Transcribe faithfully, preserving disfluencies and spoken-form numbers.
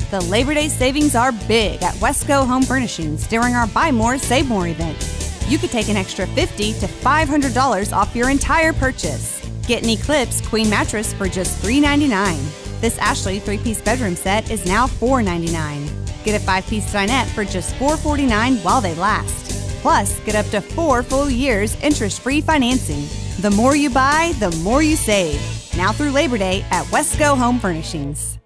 The Labor Day savings are big at Westco Home Furnishings during our Buy More, Save More event. You could take an extra fifty to five hundred dollars off your entire purchase. Get an Eclipse Queen mattress for just three ninety-nine. This Ashley three-piece bedroom set is now four ninety-nine. Get a five-piece dinette for just four forty-nine while they last. Plus, get up to four full years interest-free financing. The more you buy, the more you save. Now through Labor Day at Westco Home Furnishings.